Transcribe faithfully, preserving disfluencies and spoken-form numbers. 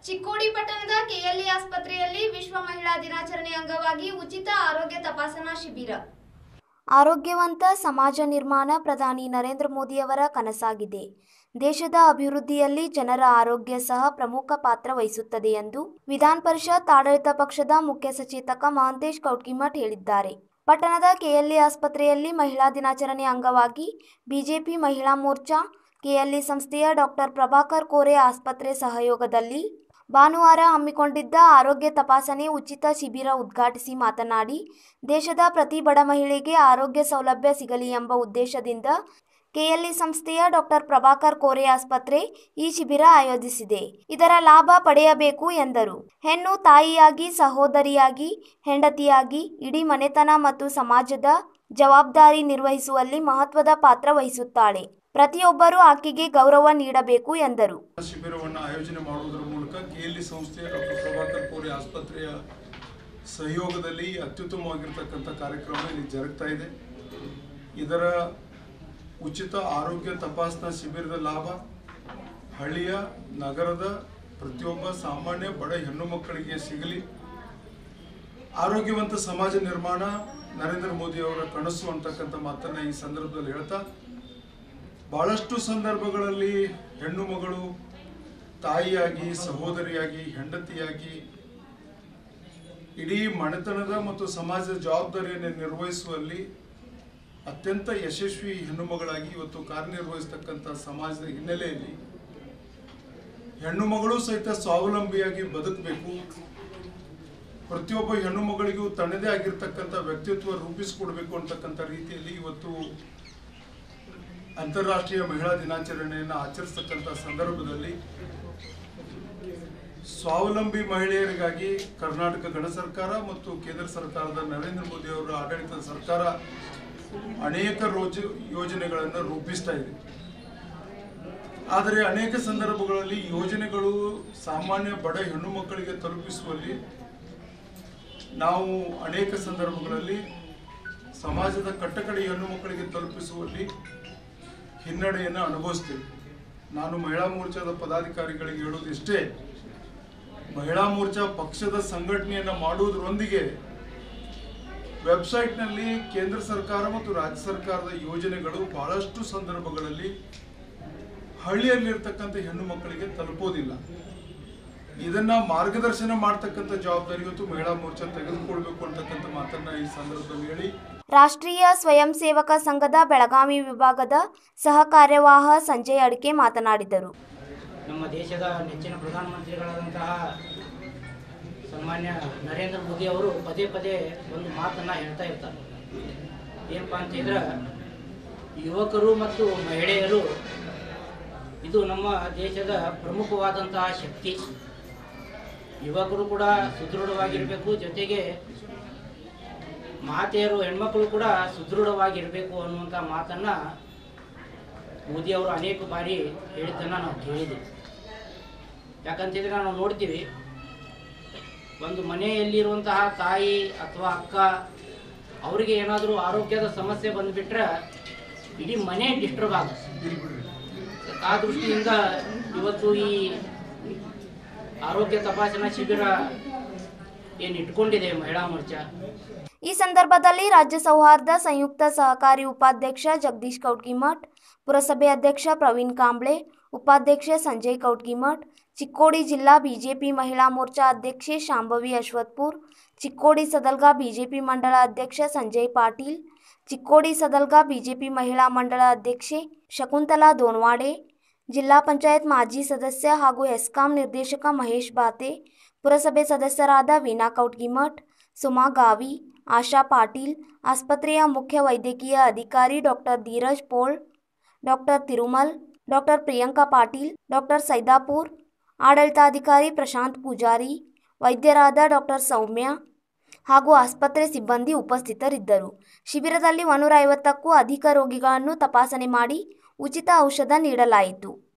ಚಿಕ್ಕೋಡಿ ಪಟ್ಟಣದ ಕೆಎಲ್ಇ ಆಸ್ಪತ್ರೆಯಲ್ಲಿ ವಿಶ್ವ ಮಹಿಳಾ ದಿನಾಚರಣೆ ಅಂಗವಾಗಿ ಉಚಿತ ಆರೋಗ್ಯ ತಪಾಸಣಾ ಶಿಬಿರ. ಆರೋಗ್ಯವಂತ ಸಮಾಜ ನಿರ್ಮಾಣ ಪ್ರಧಾನಿ ನರೇಂದ್ರ ಮೋದಿಯವರ ಕನಸಾಗಿದೆ. ದೇಶದ ಅಭಿವೃದ್ಧಿಯಲ್ಲಿ ಜನರ ಆರೋಗ್ಯ ಸಹ ಪ್ರಮುಖ ಪಾತ್ರ ವಹಿಸುತ್ತದೆ ಎಂದು ವಿಧಾನ ಪರಿಷತ್ ಆಡಳಿತ ಪಕ್ಷದ ಮುಖ್ಯ ಸಚೇತಕ ಮಹಂತೇಶ್ ಕೌಟ್ಗಿಮಠ್ ಹೇಳಿದ್ದಾರೆ. ಪಟ್ಟಣದ ಕೆಎಲ್ಇ ಆಸ್ಪತ್ರೆಯಲ್ಲಿ ಮಹಿಳಾ ದಿನಾಚರಣೆ ಅಂಗವಾಗಿ ಬಿಜೆಪಿ ಮಹಿಳಾ ಮೋರ್ಚಾ, ಕೆಎಲ್ಇ ಸಂಸ್ಥೆಯ ಡಾಕ್ಟರ್ ಪ್ರಭಾಕರ್ ಕೋರೆ ಆಸ್ಪತ್ರೆ ಸಹಯೋಗದಲ್ಲಿ ಭಾನುವಾರ ಹಮ್ಮಿಕೊಂಡಿದ್ದ ಆರೋಗ್ಯ ತಪಾಸಣೆ ಉಚಿತ ಶಿಬಿರ ಉದ್ಘಾಟಿಸಿ ಮಾತನಾಡಿ, ದೇಶದ ಪ್ರತಿ ಬಡ ಮಹಿಳೆಗೆ ಆರೋಗ್ಯ ಸೌಲಭ್ಯ ಸಿಗಲಿ ಎಂಬ ಉದ್ದೇಶದಿಂದ ಕೆಎಲ್ಇ ಸಂಸ್ಥೆಯ ಡಾಕ್ಟರ್ ಪ್ರಭಾಕರ್ ಕೋರೆ ಆಸ್ಪತ್ರೆ ಈ ಶಿಬಿರ ಆಯೋಜಿಸಿದೆ. ಇದರ ಲಾಭ ಪಡೆಯಬೇಕು ಎಂದರು. ಹೆಣ್ಣು ತಾಯಿಯಾಗಿ, ಸಹೋದರಿಯಾಗಿ, ಹೆಂಡತಿಯಾಗಿ ಇಡೀ ಮನೆತನ ಮತ್ತು ಸಮಾಜದ ಜವಾಬ್ದಾರಿ ನಿರ್ವಹಿಸುವಲ್ಲಿ ಮಹತ್ವದ ಪಾತ್ರ ವಹಿಸುತ್ತಾಳೆ. ಪ್ರತಿಯೊಬ್ಬರೂ ಆಕೆಗೆ ಗೌರವ ನೀಡಬೇಕು ಎಂದರು. ಶಿಬಿರವನ್ನು ಆಯೋಜನೆ ಮಾಡುವುದರ ಮೂಲಕ ಕೆಎಲ್ಇ ಸಂಸ್ಥೆಯ ಡಾಕ್ಟರ್ ಪ್ರಭಾಕರ್ ಕೋರೆ ಆಸ್ಪತ್ರೆಯ ಸಹಯೋಗದಲ್ಲಿ ಅತ್ಯುತ್ತಮವಾಗಿರ್ತಕ್ಕಂಥ ಕಾರ್ಯಕ್ರಮ ಇಲ್ಲಿ ಜರುಗ್ತಾ ಇದೆ. ಇದರ ಉಚಿತ ಆರೋಗ್ಯ ತಪಾಸಣಾ ಶಿಬಿರದ ಲಾಭ ಹಳ್ಳಿಯ, ನಗರದ ಪ್ರತಿಯೊಬ್ಬ ಸಾಮಾನ್ಯ ಬಡ ಹೆಣ್ಣು ಮಕ್ಕಳಿಗೆ ಸಿಗಲಿ. ಆರೋಗ್ಯವಂತ ಸಮಾಜ ನಿರ್ಮಾಣ ನರೇಂದ್ರ ಮೋದಿ ಅವರ ಕನಸು ಅಂತಕ್ಕಂಥ ಮಾತನ್ನ ಈ ಸಂದರ್ಭದಲ್ಲಿ ಹೇಳ್ತಾ, ಬಹಳಷ್ಟು ಸಂದರ್ಭಗಳಲ್ಲಿ ಹೆಣ್ಣು ಮಗಳು ತಾಯಿಯಾಗಿ, ಸಹೋದರಿಯಾಗಿ, ಹೆಂಡತಿಯಾಗಿ ಇಡೀ ಮನೆತನದ ಮತ್ತು ಸಮಾಜದ ಜವಾಬ್ದಾರಿಯನ್ನು ನಿರ್ವಹಿಸುವಲ್ಲಿ ಅತ್ಯಂತ ಯಶಸ್ವಿ ಹೆಣ್ಣು ಮಗಳಾಗಿ ಇವತ್ತು ಕಾರ್ಯನಿರ್ವಹಿಸತಕ್ಕಂಥ ಸಮಾಜದ ಹಿನ್ನೆಲೆಯಲ್ಲಿ ಹೆಣ್ಣು ಮಗಳು ಸಹಿತ ಸ್ವಾವಲಂಬಿಯಾಗಿ ಬದುಕಬೇಕು. ಪ್ರತಿಯೊಬ್ಬ ಹೆಣ್ಣು ಮಗಳಿಗೂ ತನ್ನದೇ ಆಗಿರ್ತಕ್ಕಂಥ ವ್ಯಕ್ತಿತ್ವ ರೂಪಿಸಿಕೊಡ್ಬೇಕು ಅಂತಕ್ಕಂಥ ರೀತಿಯಲ್ಲಿ ಇವತ್ತು ಅಂತಾರಾಷ್ಟ್ರೀಯ ಮಹಿಳಾ ದಿನಾಚರಣೆಯನ್ನು ಆಚರಿಸತಕ್ಕಂಥ ಸಂದರ್ಭದಲ್ಲಿ ಸ್ವಾವಲಂಬಿ ಮಹಿಳೆಯರಿಗಾಗಿ ಕರ್ನಾಟಕ ಗಣ ಸರ್ಕಾರ ಮತ್ತು ಕೇಂದ್ರ ಸರ್ಕಾರದ ನರೇಂದ್ರ ಮೋದಿ ಅವರ ಆಡಳಿತದ ಸರ್ಕಾರ ಅನೇಕ ರೋಜ ಯೋಜನೆಗಳನ್ನು ರೂಪಿಸ್ತಾ ಇದೆ. ಆದರೆ ಅನೇಕ ಸಂದರ್ಭಗಳಲ್ಲಿ ಯೋಜನೆಗಳು ಸಾಮಾನ್ಯ ಬಡ ಹೆಣ್ಣು ಮಕ್ಕಳಿಗೆ ತಲುಪಿಸುವಲ್ಲಿ ನಾವು ಅನೇಕ ಸಂದರ್ಭಗಳಲ್ಲಿ ಸಮಾಜದ ಕಟ್ಟಕಡೆ ಹೆಣ್ಣು ಮಕ್ಕಳಿಗೆ ತಲುಪಿಸುವಲ್ಲಿ ಹಿನ್ನಡೆಯನ್ನು ಅನುಭವಿಸ್ತೀವಿ. ನಾನು ಮಹಿಳಾ ಮೋರ್ಚಾದ ಪದಾಧಿಕಾರಿಗಳಿಗೆ ಹೇಳೋದು ಇಷ್ಟೇ, ಮಹಿಳಾ ಮೋರ್ಚಾ ಪಕ್ಷದ ಸಂಘಟನೆಯನ್ನು ಮಾಡುವುದರೊಂದಿಗೆ ವೆಬ್ಸೈಟ್ನಲ್ಲಿ ಕೇಂದ್ರ ಸರ್ಕಾರ ಮತ್ತು ರಾಜ್ಯ ಸರ್ಕಾರದ ಯೋಜನೆಗಳು ಬಹಳಷ್ಟು ಸಂದರ್ಭಗಳಲ್ಲಿ ಹಳ್ಳಿಯಲ್ಲಿರ್ತಕ್ಕಂಥ ಹೆಣ್ಣು ಮಕ್ಕಳಿಗೆ ತಲುಪೋದಿಲ್ಲ. ಇದನ್ನ ಮಾರ್ಗದರ್ಶನ ಮಾಡ್ತಕ್ಕಂಥ ಜವಾಬ್ದಾರಿ ಇವತ್ತು ಮಹಿಳಾ ಮೋರ್ಚಾ ತೆಗೆದುಕೊಳ್ಬೇಕು ಅಂತಕ್ಕಂಥ ಮಾತನ್ನ ಈ ಸಂದರ್ಭದಲ್ಲಿ ಹೇಳಿ, ರಾಷ್ಟ್ರೀಯ ಸ್ವಯಂ ಸೇವಕ ಸಂಘದ ಬೆಳಗಾವಿ ವಿಭಾಗದ ಸಹ ಕಾರ್ಯವಾಹ ಸಂಜಯ್ ಅಡಿಕೆ ಮಾತನಾಡಿದರು. ನಮ್ಮ ದೇಶದ ನೆಚ್ಚಿನ ಪ್ರಧಾನಮಂತ್ರಿಗಳಾದಂತಹ ಸನ್ಮಾನ್ಯ ನರೇಂದ್ರ ಮೋದಿ ಅವರು ಪದೇ ಪದೇ ಒಂದು ಮಾತನ್ನು ಹೇಳ್ತಾ ಇರ್ತಾರೆ. ಏನಪ್ಪ ಅಂತಿದ್ರೆ, ಯುವಕರು ಮತ್ತು ಮಹಿಳೆಯರು ಇದು ನಮ್ಮ ದೇಶದ ಪ್ರಮುಖವಾದಂತಹ ಶಕ್ತಿ. ಯುವಕರು ಕೂಡ ಸುದೃಢವಾಗಿರಬೇಕು, ಜೊತೆಗೆ ಮಾತೆಯರು ಹೆಣ್ಮಕ್ಳು ಕೂಡ ಸುದೃಢವಾಗಿರಬೇಕು ಅನ್ನುವಂಥ ಮಾತನ್ನು ಮೋದಿಯವರು ಅನೇಕ ಬಾರಿ ಹೇಳಿದ್ದನ್ನು ನಾವು ಕೇಳಿದ್ದೀವಿ. ಯಾಕಂತಿದ್ರೆ ನಾವು ನೋಡ್ತೀವಿ, ಒಂದು ಮನೆಯಲ್ಲಿರುವಂತಹ ತಾಯಿ ಅಥವಾ ಅಕ್ಕ ಅವರಿಗೆ ಏನಾದರೂ ಆರೋಗ್ಯದ ಸಮಸ್ಯೆ ಬಂದುಬಿಟ್ರೆ ಇಡೀ ಮನೆ ಡಿಸ್ಟರ್ಬ್ ಆಗುತ್ತೆ. ಆ ದೃಷ್ಟಿಯಿಂದ ಇವತ್ತು ಈ ಆರೋಗ್ಯ ತಪಾಸಣಾ ಶಿಬಿರ ಏನು ಇಟ್ಕೊಂಡಿದೆ ಮಹಿಳಾ ಮೋರ್ಚಾ. ಈ ಸಂದರ್ಭದಲ್ಲಿ ರಾಜ್ಯ ಸೌಹಾರ್ದ ಸಂಯುಕ್ತ ಸಹಕಾರಿ ಉಪಾಧ್ಯಕ್ಷ ಜಗದೀಶ್ ಕೌಟ್ಗಿಮಠ್, ಪುರಸಭೆ ಅಧ್ಯಕ್ಷ ಪ್ರವೀಣ್ ಕಾಂಬ್ಳೆ, ಉಪಾಧ್ಯಕ್ಷ ಸಂಜಯ್ ಕೌಟ್ಗಿಮಠ್, ಚಿಕ್ಕೋಡಿ ಜಿಲ್ಲಾ ಬಿಜೆಪಿ ಮಹಿಳಾ ಮೋರ್ಚಾ ಅಧ್ಯಕ್ಷೆ ಶಾಂಭವಿ ಅಶ್ವತ್ಪುರ್, ಚಿಕ್ಕೋಡಿ ಸದಲ್ಗಾ ಬಿಜೆಪಿ ಮಂಡಳ ಅಧ್ಯಕ್ಷ ಸಂಜಯ್ ಪಾಟೀಲ್, ಚಿಕ್ಕೋಡಿ ಸದಲ್ಗಾ ಬಿಜೆಪಿ ಮಹಿಳಾ ಮಂಡಳ ಅಧ್ಯಕ್ಷೆ ಶಕುಂತಲಾ ದೋನ್ವಾಡೆ, ಜಿಲ್ಲಾ ಪಂಚಾಯತ್ ಮಾಜಿ ಸದಸ್ಯ ಹಾಗೂ ಎಸ್ಕಾಂ ನಿರ್ದೇಶಕ ಮಹೇಶ್ ಬಾತೆ, ಪುರಸಭೆ ಸದಸ್ಯರಾದ ವೀಣಾ ಕೌಟ್ಗಿಮಠ್, ಸುಮಾ ಗಾವಿ, ಆಶಾ ಪಾಟೀಲ್, ಆಸ್ಪತ್ರೆಯ ಮುಖ್ಯ ವೈದ್ಯಕೀಯ ಅಧಿಕಾರಿ doctor Dheeraj Pol, doctor Tirumal, doctor Priyanka Patil, doctor Saidapur, ಆಡಳಿತಾಧಿಕಾರಿ ಪ್ರಶಾಂತ್ ಪೂಜಾರಿ, ವೈದ್ಯರಾದ ಡಾಕ್ಟರ್ ಸೌಮ್ಯ ಹಾಗೂ ಆಸ್ಪತ್ರೆ ಸಿಬ್ಬಂದಿ ಉಪಸ್ಥಿತರಿದ್ದರು. ಶಿಬಿರದಲ್ಲಿ ಒನ್ನೂರ ಐವತ್ತಕ್ಕೂ ಅಧಿಕ ರೋಗಿಗಳನ್ನು ತಪಾಸಣೆ ಮಾಡಿ ಉಚಿತ ಔಷಧ ನೀಡಲಾಯಿತು.